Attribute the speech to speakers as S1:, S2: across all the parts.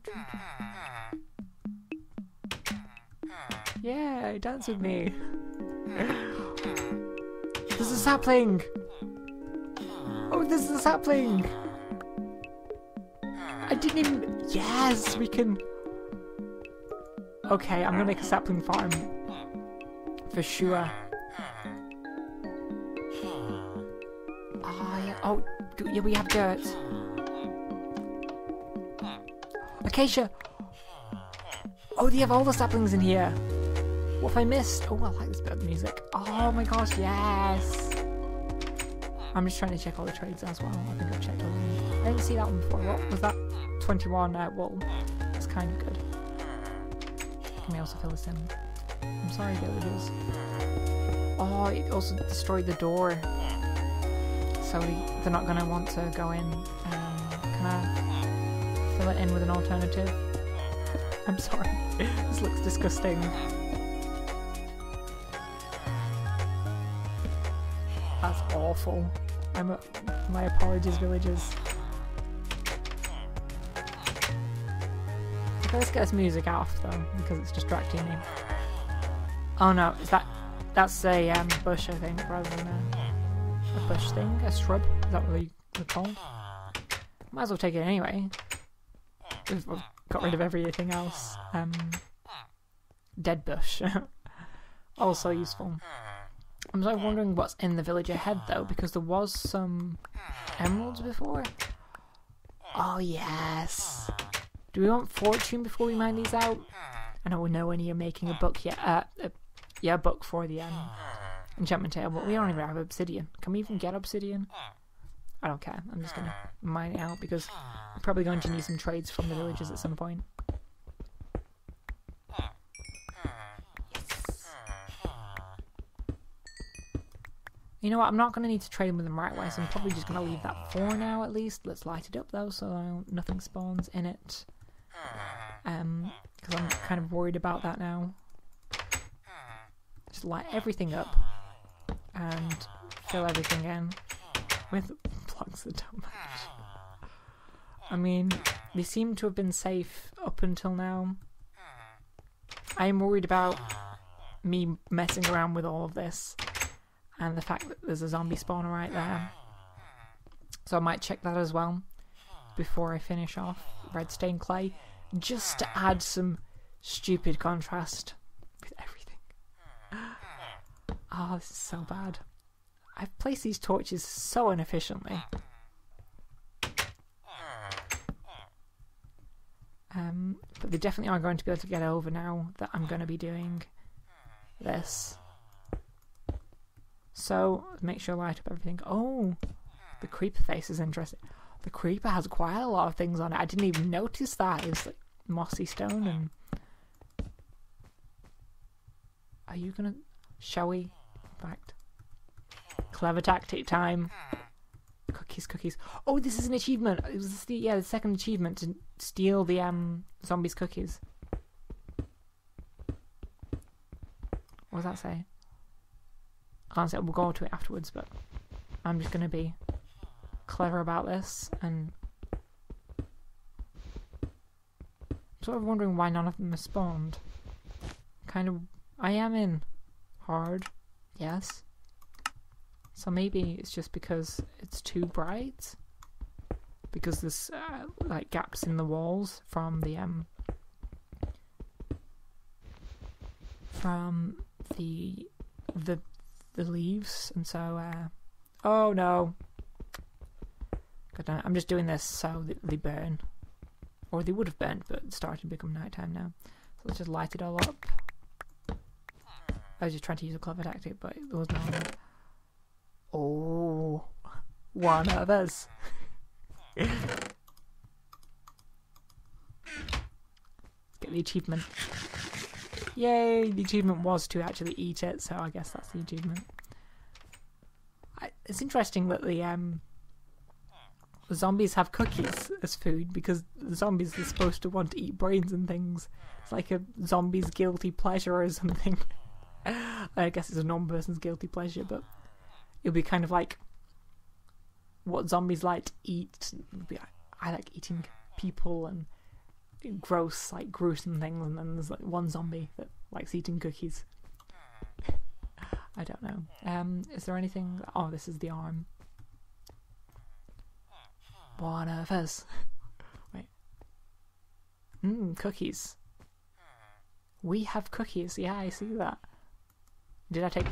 S1: Yeah, dance with me. There's a sapling! Oh, there's a sapling! I didn't even... Yes, we can... Okay, I'm gonna make a sapling farm. For sure. Oh, yeah. Oh, yeah, we have dirt. Acacia! Oh, they have all the saplings in here. What have I missed? Oh, I like this bit of music. Oh my gosh, yes! I'm just trying to check all the trades as well. I think I've checked all of them. I didn't see that one before. What was that? 21 wool. That's kind of good. Can we also fill this in? I'm sorry, villagers. Oh, it also destroyed the door. So they're not going to want to go in. Can I fill it in with an alternative? I'm sorry. This looks disgusting. That's awful. My apologies, villagers. Okay, let's get this music off though, because it's distracting me. Oh no, that's a bush, I think, rather than a bush thing, a shrub. Is that what they're called? Might as well take it anyway. We've got rid of everything else. Dead bush. Also useful. I'm sort of wondering what's in the village ahead though, because there was some emeralds before. Oh yes. Do we want fortune before we mine these out? I know we know when you're making a book yet. Yeah, a book for the enchantment table, but we don't even have obsidian. Can we even get obsidian? I don't care. I'm just gonna mine it out because I'm probably going to need some trades from the villagers at some point. You know what, I'm not going to need to trade with them right away, so I'm probably just going to leave that for now at least. Let's light it up though, so nothing spawns in it. Because I'm kind of worried about that now. Just light everything up and fill everything in with blocks that don't match. I mean, they seem to have been safe up until now. I am worried about me messing around with all of this. And the fact that there's a zombie spawner right there. So I might check that as well before I finish off red stained clay. Just to add some stupid contrast with everything. Oh, this is so bad. I've placed these torches so inefficiently. But they definitely are going to be able to get over now that I'm going to be doing this. So, make sure I light up everything. Oh, the creeper face is interesting. The creeper has quite a lot of things on it. I didn't even notice that. It's like mossy stone and... Are you gonna... Shall we? In fact. Clever tactic time. Cookies, cookies. Oh, this is an achievement. It was the second achievement to steal the zombies' cookies. What does that say? I can't say, we'll go to it afterwards, but I'm just going to be clever about this and I'm sort of wondering why none of them have spawned. I am in hard, yes. So maybe it's just because it's too bright, because there's like gaps in the walls from the leaves, and so oh no, God damn it. I'm just doing this so that they burn, or they would have burned, but it's starting to become nighttime now. So let's just light it all up. I was just trying to use a clever tactic, but there was no one. Oh, one of us. Let's get the achievement. Yay! The achievement was to actually eat it, so I guess that's the achievement. It's interesting that the zombies have cookies as food, because the zombies are supposed to want to eat brains and things. It's like a zombie's guilty pleasure or something. I guess it's a non-person's guilty pleasure, but it'll be kind of like what zombies like to eat. I like eating people, and gross, like gruesome things, and then there's like one zombie that likes eating cookies. I don't know. Is there anything? Oh, this is the arm. One of us. Wait. Cookies. We have cookies. Yeah, I see that. Did I take?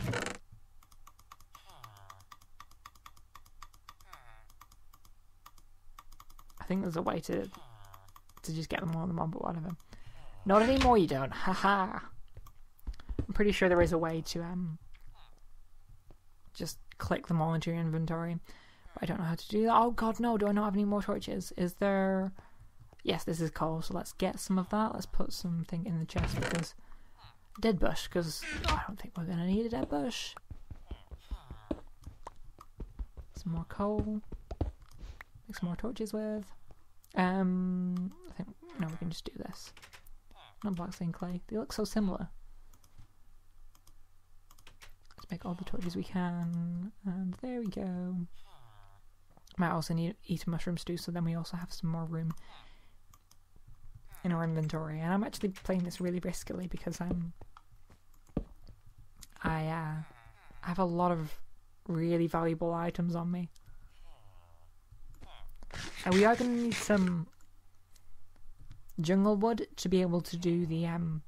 S1: I think there's a way to just get them all in the mob, but whatever. Not anymore, you don't. Haha. I'm pretty sure there is a way to just click them all into your inventory. But I don't know how to do that. Oh god, no, do I not have any more torches? Is there... Yes, this is coal, so let's get some of that. Let's put something in the chest because... Dead bush, because I don't think we're going to need a dead bush. Some more coal. Make some more torches with. I think, no, we can just do this. Not black stained clay. They look so similar. Let's make all the torches we can. And there we go. Might also need to eat a mushroom stew, so then we also have some more room in our inventory. And I'm actually playing this really riskily because I have a lot of really valuable items on me. And we are going to need some jungle wood to be able to do the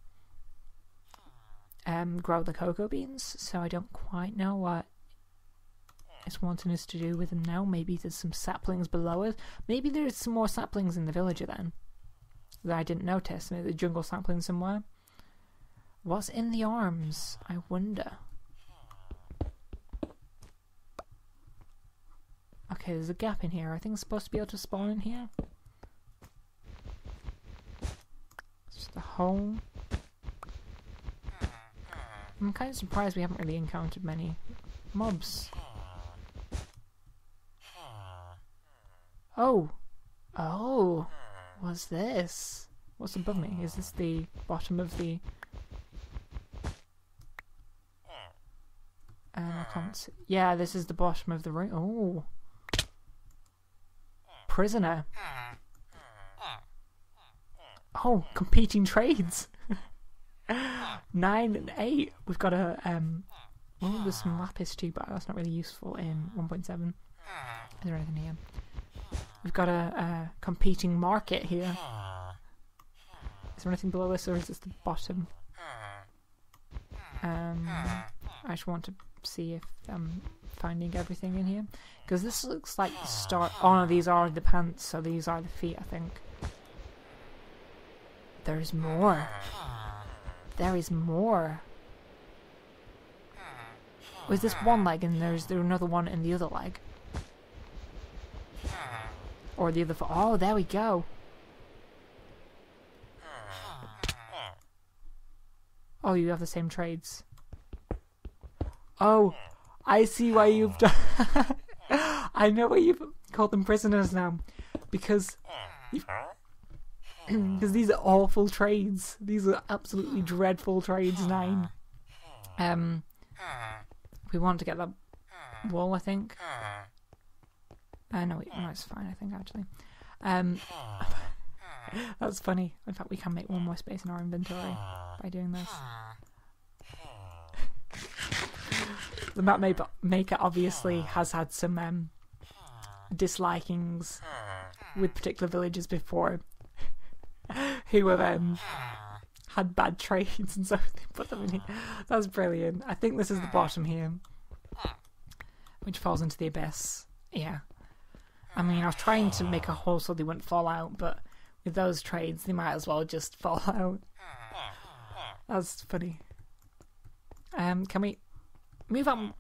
S1: grow the cocoa beans. So I don't quite know what it's wanting us to do with them now. Maybe there's some saplings below us. Maybe there's some more saplings in the villager then that I didn't notice. Maybe the jungle sapling somewhere. What's in the arms? I wonder. Okay, there's a gap in here. I think it's supposed to be able to spawn in here. It's just a hole. I'm kind of surprised we haven't really encountered many mobs. Oh! Oh! What's this? What's above me? Is this the bottom of the... I can't see. Yeah, this is the bottom of the room. Oh! Prisoner. Oh, competing trades. 9 and 8. We've got a oh, there's some lapis too, but that's not really useful in 1.7. Is there anything here? We've got a competing market here. Is there anything below this, or is this the bottom? I just want to see if I'm finding everything in here, because this looks like the start. Oh no, these are the pants, so these are the feet, I think. There's more. There is more. Was this one leg and there's another one in the other leg? Or the other foot? Oh, there we go. Oh, you have the same trades. Oh, I see why you've done... I know why you've called them prisoners now. Because these are awful trades. These are absolutely dreadful trades, 9. We want to get that wall, I think. No, it's fine, I think, actually. That's funny. In fact, we can make one more space in our inventory by doing this. The map maker obviously has had some dislikings with particular villagers before who have had bad trades, and so they put them in here. That's brilliant. I think this is the bottom here, which falls into the abyss. Yeah. I mean, I was trying to make a hole so they wouldn't fall out, but with those trades, they might as well just fall out. That's funny. Can we move up?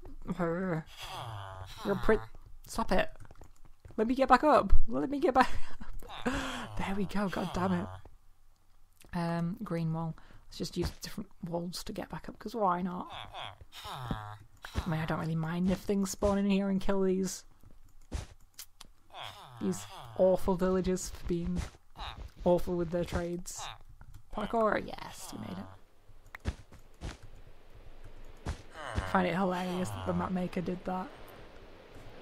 S1: Stop it. Let me get back up. Let me get back up. There we go. God damn it. Green wall. Let's just use different walls to get back up, because why not? I mean, I don't really mind if things spawn in here and kill these awful villagers for being awful with their trades. Parkour, yes, we made it. I find it hilarious that the map maker did that.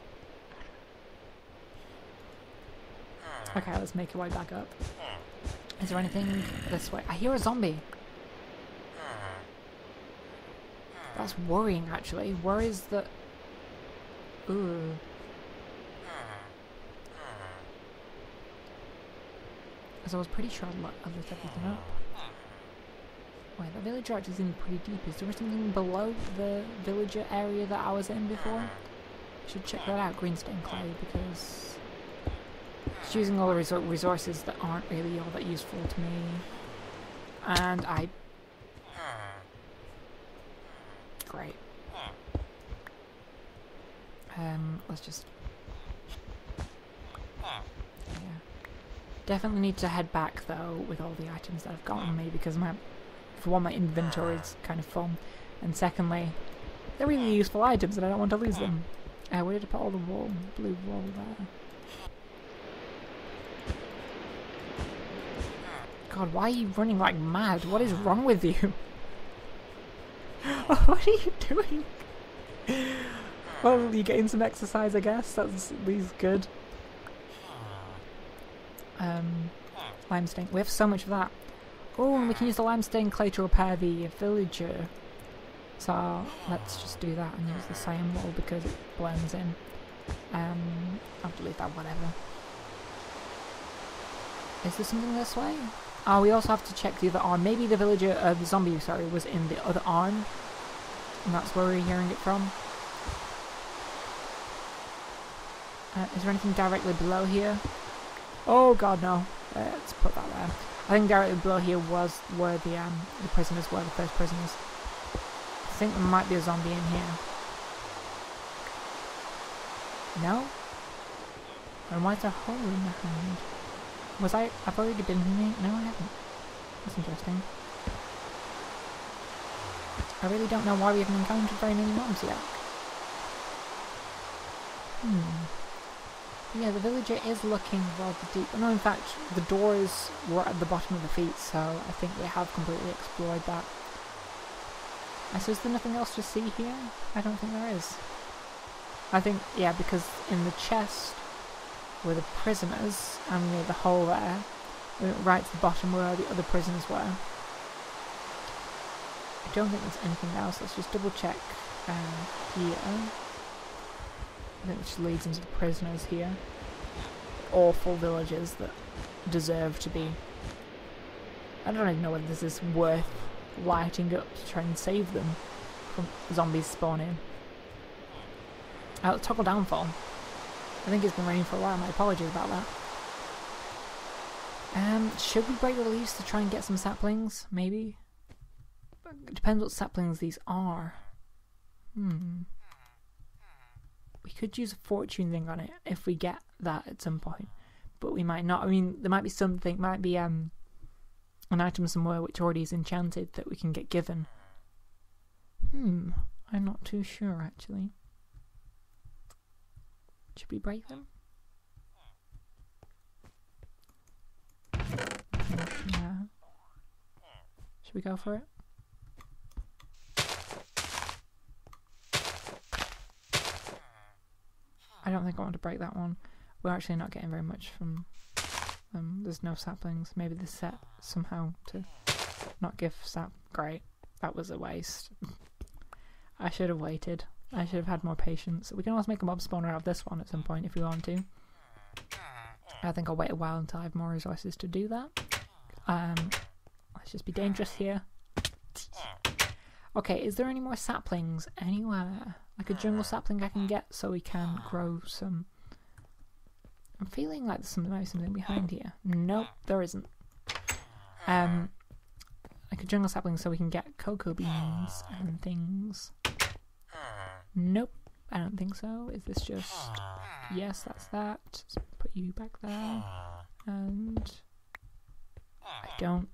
S1: Okay, let's make our way back up. Is there anything this way? I hear a zombie. That's worrying, actually. Where is the... Ooh. As I was pretty sure I lit everything up. Wait, the villager actually seemed pretty deep. Is there something below the villager area that I was in before? I should check that out, greenstone clay, because it's using all the resources that aren't really all that useful to me. And I... Great. Let's just... Yeah. Definitely need to head back, though, with all the items that I've got on me, because for one, my inventory is kind of full, and secondly, they're really useful items and I don't want to lose them. Where did I put all the blue wool there? God, why are you running like mad? What is wrong with you? What are you doing? Well, you're getting some exercise, I guess. That's at least good. Limestone. We have so much of that. Oh, and we can use the limestone clay to repair the villager. So let's just do that and use the cyan wool because it blends in. I'll delete that, whatever. Is there something this way? Oh, we also have to check the other arm. Maybe the villager, the zombie, sorry, was in the other arm. And that's where we're hearing it from. Is there anything directly below here? Oh god, no. Let's put that there. I think directly below here was where the prisoners were, the first prisoners. I think there might be a zombie in here. No? And why is there a hole in the hand? I've already been in here? No, I haven't. That's interesting. I really don't know why we haven't encountered very many mobs yet. Yeah, the villager is looking rather deep. No, in fact, the doors were at the bottom of the feet, so I think we have completely explored that. So is there nothing else to see here? I don't think there is. I think, yeah, because in the chest were the prisoners, and near the hole there, we went right to the bottom where the other prisoners were. I don't think there's anything else. Let's just double check here. I think which leads into the prisoners here. Awful villagers that deserve to be... I don't even know whether this is worth lighting up to try and save them from zombies spawning. Toggle downfall. I think it's been raining for a while, my apologies about that. Should we break the leaves to try and get some saplings? Maybe? It depends what saplings these are. We could use a fortune thing on it if we get that at some point, but we might not. I mean, there might be something, might be an item somewhere which already is enchanted that we can get given. I'm not too sure actually. Should we break them? Yeah. Should we go for it? I don't think I want to break that one. We're actually not getting very much from them. There's no saplings. Maybe this set somehow to not give sap. Great. That was a waste. I should have waited. I should have had more patience. We can also make a mob spawner out of this one at some point if we want to. I think I'll wait a while until I have more resources to do that. Let's just be dangerous here. Okay, is there any more saplings anywhere? Like a jungle sapling I can get so we can grow some... I'm feeling like there's maybe something behind here. Nope, there isn't. Like a jungle sapling so we can get cocoa beans and things. Nope, I don't think so. Is this just... Yes, that's that. Let's put you back there. And... I don't...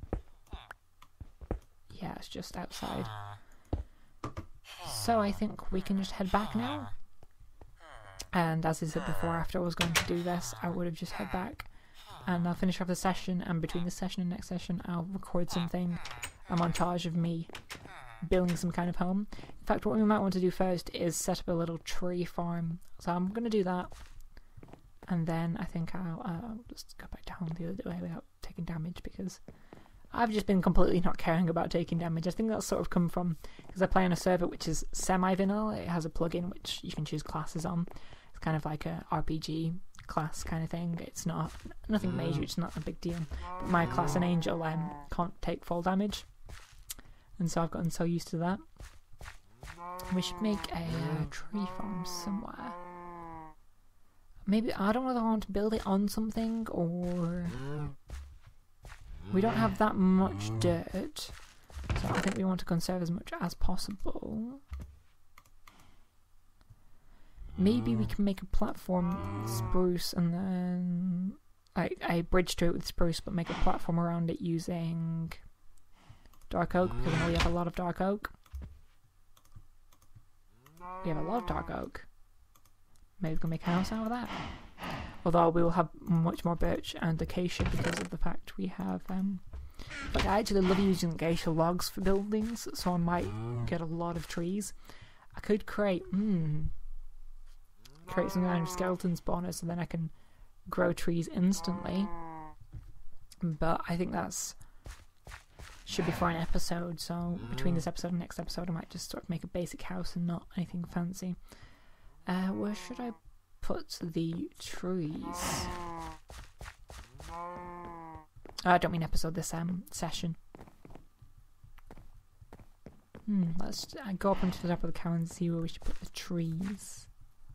S1: Yeah, it's just outside. So I think we can just head back now. And as I said before, after I was going to do this, I would have just head back. And I'll finish off the session, and between this session and next session, I'll record something, a montage of me building some kind of home. In fact, what we might want to do first is set up a little tree farm. So I'm going to do that. And then I think I'll just go back down the other way without taking taking damage, because I've just been completely not caring about taking damage. I think that's sort of come from, because I play on a server which is semi-vanilla. It has a plugin which you can choose classes on. It's kind of like a RPG class kind of thing. It's not nothing major, it's not a big deal. But my class, an angel, can't take fall damage, and so I've gotten so used to that. We should make a tree farm somewhere. Maybe, I don't know whether I want to build it on something, or... We don't have that much dirt, so I think we want to conserve as much as possible. Maybe we can make a platform spruce and then a bridge to it with spruce, but make a platform around it using dark oak, because I know we have a lot of dark oak. We have a lot of dark oak. Maybe we can make a house out of that. Although we will have much more birch and acacia because of the fact we have... But I actually love using acacia logs for buildings, so I might get a lot of trees. I could create some kind of skeleton spawner, so then I can grow trees instantly. But I think that's should be for an episode, so between this episode and next episode I might just sort of make a basic house and not anything fancy. Where should I put the trees? I don't mean episode, this session. Let's go up onto the top of the cow and see where we should put the trees.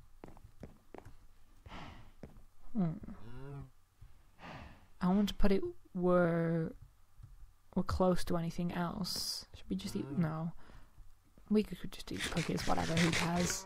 S1: I want to put it where we're close to anything else. Should we just eat? No. We could just eat cookies, whatever, who cares?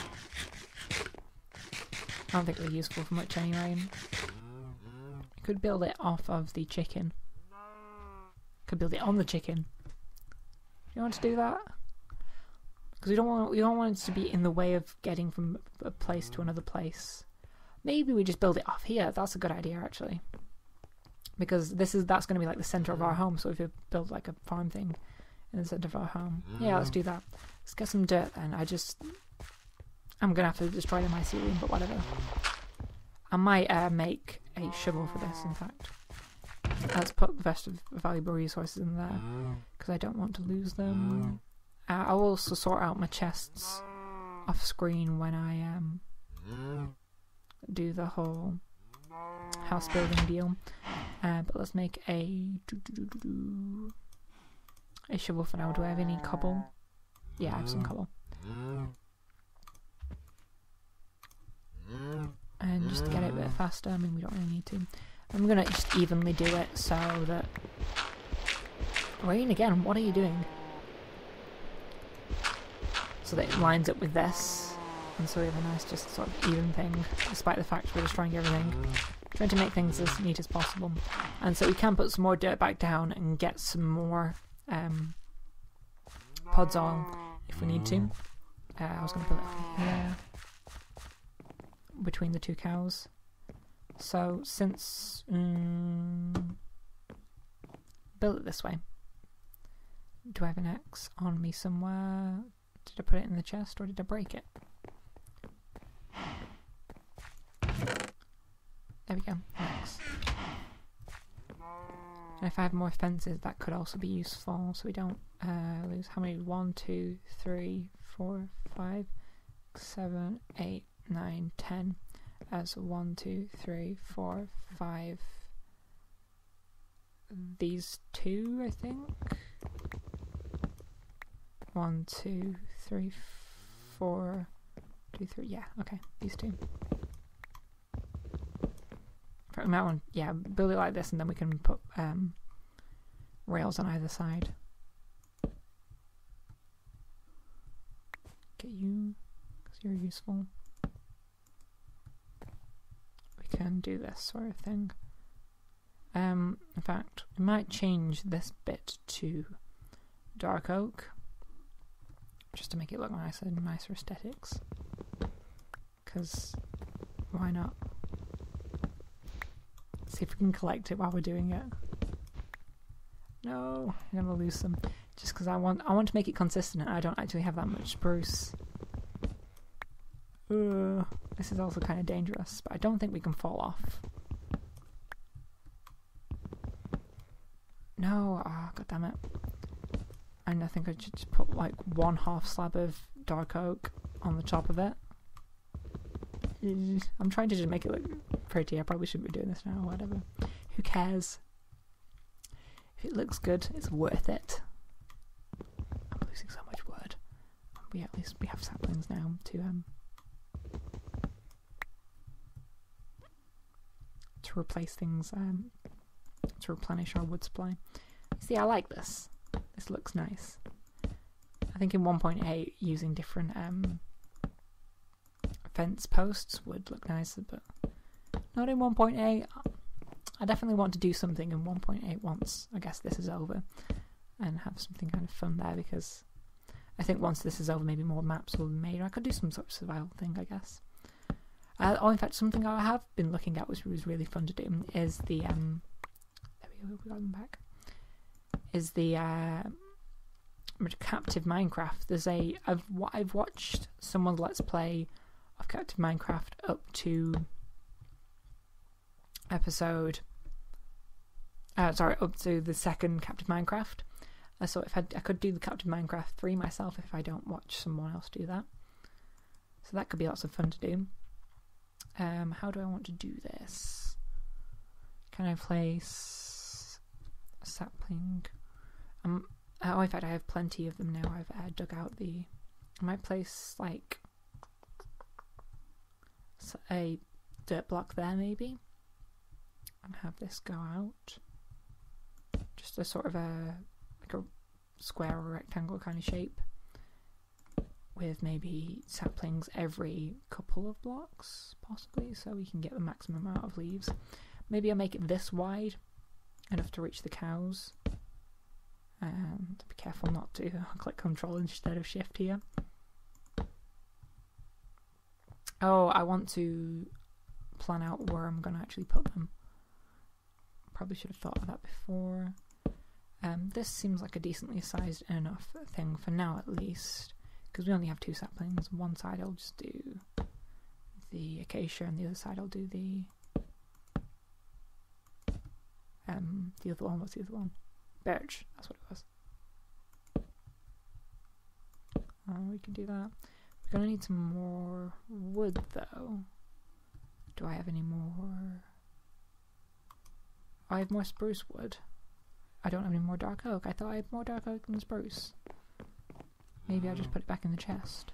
S1: I don't think they're useful for much anyway. Could build it off of the chicken. Could build it on the chicken. Do you want to do that? Because we don't want it to be in the way of getting from a place to another place. Maybe we just build it off here. That's a good idea, actually. Because that's going to be like the center of our home. So if we build like a farm thing in the center of our home, yeah, let's do that. Let's get some dirt then. I'm gonna have to destroy the mycelium, but whatever. I might make a shovel for this, in fact. Let's put the rest of the valuable resources in there, because I don't want to lose them. I'll also sort out my chests off screen when I do the whole house building deal. But let's make a shovel for now. Do I have any cobble? Yeah, I have some cobble. And just to get it a bit faster, I mean, we don't really need to. I'm gonna just evenly do it so that... Rain again, what are you doing? So that it lines up with this, and so we have a nice just sort of even thing, despite the fact we're destroying everything. Trying to make things as neat as possible. And so we can put some more dirt back down and get some more pods oil if we need to. I was going to put it here between the two cows. So since build it this way. Do I have an axe on me somewhere? Did I put it in the chest or did I break it? There we go. Axe. And if I have more fences, that could also be useful, so we don't lose. How many? 1, 2, 3, 4, 5, 7, 8, 9, 10. As 1, 2, 3, 4, 5. These two, I think. 1, 2, 3, 4, 2, 3. Yeah, okay, these two. We might want, yeah, build it like this, and then we can put rails on either side. Get you, because you're useful. We can do this sort of thing. In fact, we might change this bit to dark oak, just to make it look nicer and nicer aesthetics. Because why not? See if we can collect it while we're doing it. No, I'm gonna lose some. Just because I want to make it consistent, and I don't actually have that much spruce. This is also kind of dangerous, but I don't think we can fall off. No, oh, god damn it. And I think I should just put like 1/2 slab of dark oak on the top of it. I'm trying to just make it look pretty. I probably shouldn't be doing this now, whatever. Who cares? If it looks good, it's worth it. I'm losing so much wood. At least we have saplings now to replace things, to replenish our wood supply. See, I like this. This looks nice. I think in 1.8 using different fence posts would look nicer, but not in 1.8. I definitely want to do something in 1.8 once I guess this is over and have something kind of fun there, because I think once this is over maybe more maps will be made. I could do some sort of survival thing, I guess. Oh, in fact, something I have been looking at which was really fun to do is the there we go, we got them back. Is the Captive Minecraft. There's I've watched someone's Let's Play of Captive Minecraft up to episode. Up to the second Captive Minecraft. So if I could do the Captive Minecraft 3 myself if I don't watch someone else do that. So that could be lots of fun to do. How do I want to do this? Can I place a sapling? Oh, in fact, I have plenty of them now. I've dug out the. I might place like a dirt block there, maybe, and have this go out. Just a sort of a square or rectangle kind of shape, with maybe saplings every couple of blocks, possibly, so we can get the maximum amount of leaves. Maybe I'll make it this wide, enough to reach the cows. And be careful not to click Control instead of Shift here. Oh, I want to plan out where I'm going to actually put them. Probably should have thought of that before. This seems like a decently sized enough thing for now, at least, because we only have 2 saplings. One side I'll just do the acacia, and the other side I'll do the other one. What's the other one? Birch. That's what it was. We can do that. We're gonna need some more wood, though. Do I have any more? I have more spruce wood. I don't have any more dark oak. I thought I had more dark oak than spruce. Maybe I'll just put it back in the chest.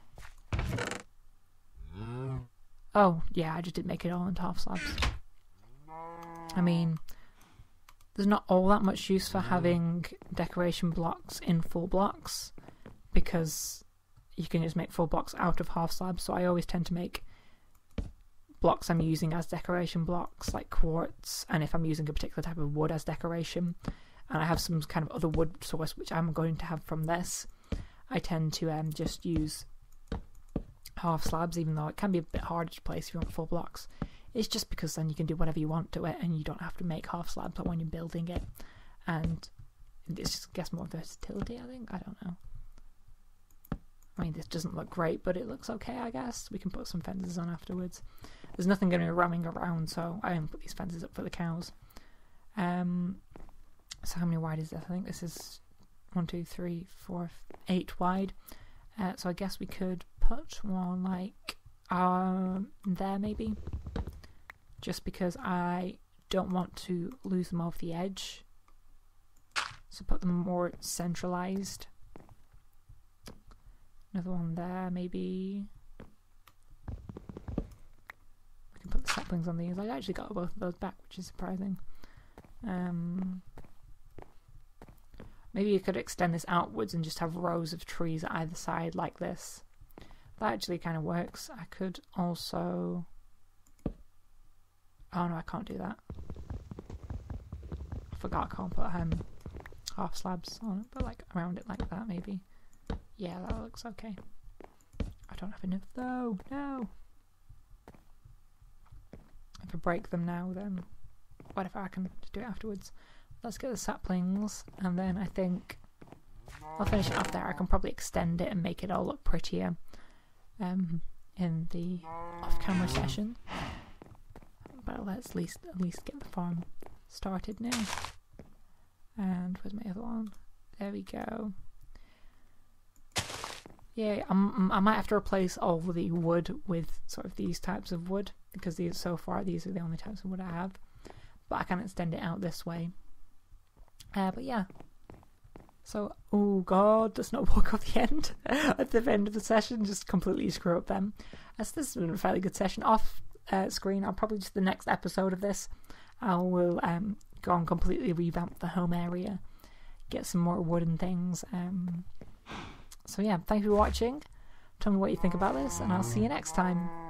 S1: Oh, yeah, I just didn't make it all into half slabs. I mean, there's not all that much use for having decoration blocks in full blocks, because you can just make full blocks out of half slabs, so I always tend to make blocks I'm using as decoration blocks, like quartz, and if I'm using a particular type of wood as decoration, and I have some kind of other wood source which I'm going to have from this, I tend to just use half slabs, even though it can be a bit harder to place if you want full blocks. It's just because then you can do whatever you want to it and you don't have to make half slabs when you're building it, and it's just, I guess, more versatility, I think. I don't know. I mean, this doesn't look great, but it looks okay, I guess. We can put some fences on afterwards. There's nothing going to be roaming around, so I only put these fences up for the cows. So how many wide is this? I think this is 1, 2, 3, 4, 8 wide. So I guess we could put one like there maybe, just because I don't want to lose them off the edge. So put them more centralized. Another one there maybe. We can put the saplings on these. I actually got both of those back, which is surprising. Maybe you could extend this outwards and just have rows of trees at either side like this. That actually kind of works. I could also... Oh no, I can't do that. I forgot I can't put half slabs on it, but like around it like that maybe. Yeah, that looks okay. I don't have enough though. No. If I break them now, then whatever, I can do it afterwards. Let's get the saplings, and then I think I'll finish it off there. I can probably extend it and make it all look prettier in the off-camera session. But let's at least get the farm started now. And where's my other one? There we go. Yeah, I might have to replace all the wood with sort of these types of wood, because these so far these are the only types of wood I have. But I can extend it out this way. But yeah. So, oh god, the snow walk at the end. At the end of the session, just completely screw up them. So this has been a fairly good session. Off screen, I'll probably just the next episode of this, I will go and completely revamp the home area, get some more wood and things. So yeah, thank you for watching. Tell me what you think about this, and I'll see you next time.